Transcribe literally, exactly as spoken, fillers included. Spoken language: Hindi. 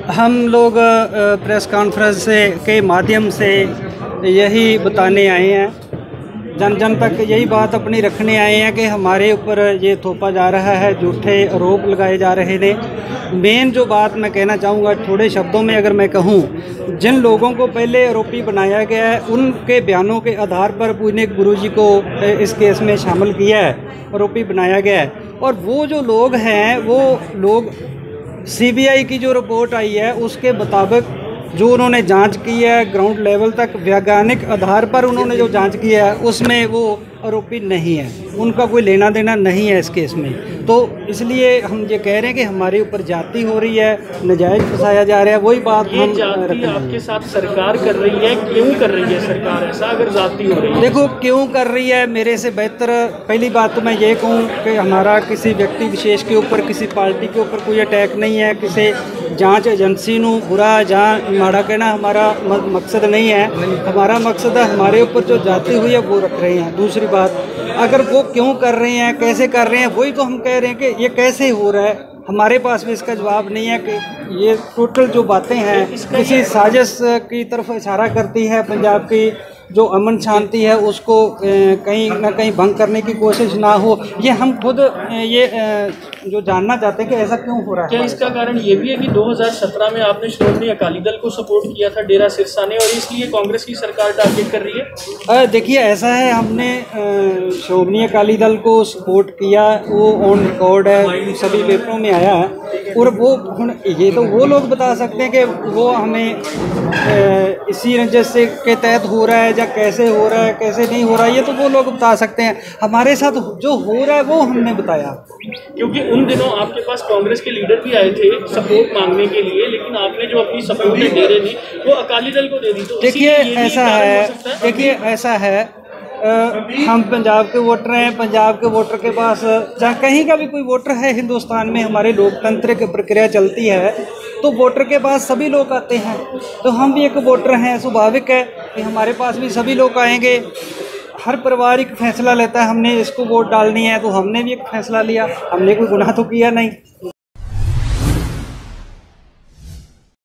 हम लोग प्रेस कॉन्फ्रेंस से के माध्यम से यही बताने आए हैं, जन जन तक यही बात अपनी रखने आए हैं कि हमारे ऊपर ये थोपा जा रहा है, झूठे आरोप लगाए जा रहे थे। मेन जो बात मैं कहना चाहूँगा थोड़े शब्दों में अगर मैं कहूँ, जिन लोगों को पहले आरोपी बनाया गया है उनके बयानों के आधार पर पुणे गुरुजी को इस केस में शामिल किया है, आरोपी बनाया गया है। और वो जो लोग हैं वो लोग सीबीआई की जो रिपोर्ट आई है उसके मुताबिक जो उन्होंने जांच की है ग्राउंड लेवल तक वैज्ञानिक आधार पर उन्होंने जो जांच की है उसमें वो आरोपी नहीं है, उनका कोई लेना देना नहीं है इस केस में। तो इसलिए हम ये कह रहे हैं कि हमारे ऊपर जाति हो रही है, नजायज़ फंसाया जा रहा है। वही बात ये हम जाति आपके साथ सरकार कर रही है, क्यों कर रही है सरकार ऐसा अगर जाति हो रही है? देखो क्यों कर रही है, मेरे से बेहतर पहली बात तो मैं ये कहूँ कि हमारा किसी व्यक्ति विशेष के ऊपर, किसी पार्टी के ऊपर कोई अटैक नहीं है, किसी जांच एजेंसी नू बुरा जां माड़ा कहना हमारा मकसद नहीं है। हमारा मकसद है हमारे ऊपर जो जाति हुई है वो रख रहे हैं। दूसरी बात, अगर वो क्यों कर रहे हैं, कैसे कर रहे हैं, वही तो हम कह रहे हैं कि ये कैसे हो रहा है। हमारे पास भी इसका जवाब नहीं है कि ये टोटल जो बातें हैं किसी साजिश की तरफ इशारा करती है। पंजाब की जो अमन शांति है उसको कहीं ना कहीं भंग करने की कोशिश ना हो, ये हम खुद ये जो जानना चाहते हैं कि ऐसा क्यों हो रहा है। क्या इसका कारण ये भी है कि दो हज़ार सत्रह में आपने श्रोमणी अकाली दल को सपोर्ट किया था डेरा सिरसा ने, और इसलिए कांग्रेस की सरकार टारगेट कर रही है? देखिए ऐसा है, हमने श्रोमणी अकाली दल को सपोर्ट किया, वो ऑन रिकॉर्ड है, सभी पेपरों में आया है। और वो ये तो वो लोग बता सकते हैं कि वो हमें इसी रंजिश से के तहत हो रहा है या कैसे हो रहा है, कैसे नहीं हो रहा है, ये तो वो लोग बता सकते हैं। हमारे साथ जो हो रहा है वो हमने बताया। क्योंकि उन दिनों आपके पास कांग्रेस के लीडर भी आए थे सपोर्ट मांगने के लिए, लेकिन आपने जो अपनी सपोर्ट डेरे दी वो अकाली दल को दे दी। तो देखिए ऐसा है, देखिए ऐसा है आ, हम पंजाब के वोटर हैं, पंजाब के वोटर के पास जहाँ कहीं का भी कोई वोटर है हिंदुस्तान में, हमारे लोकतंत्र की प्रक्रिया चलती है तो वोटर के पास सभी लोग आते हैं। तो हम भी एक वोटर हैं, स्वाभाविक है कि हमारे पास भी सभी लोग आएंगे। हर परिवार एक फैसला लेता है, हमने इसको वोट डालनी है तो हमने भी एक फैसला लिया, हमने कोई गुनाह तो किया नहीं।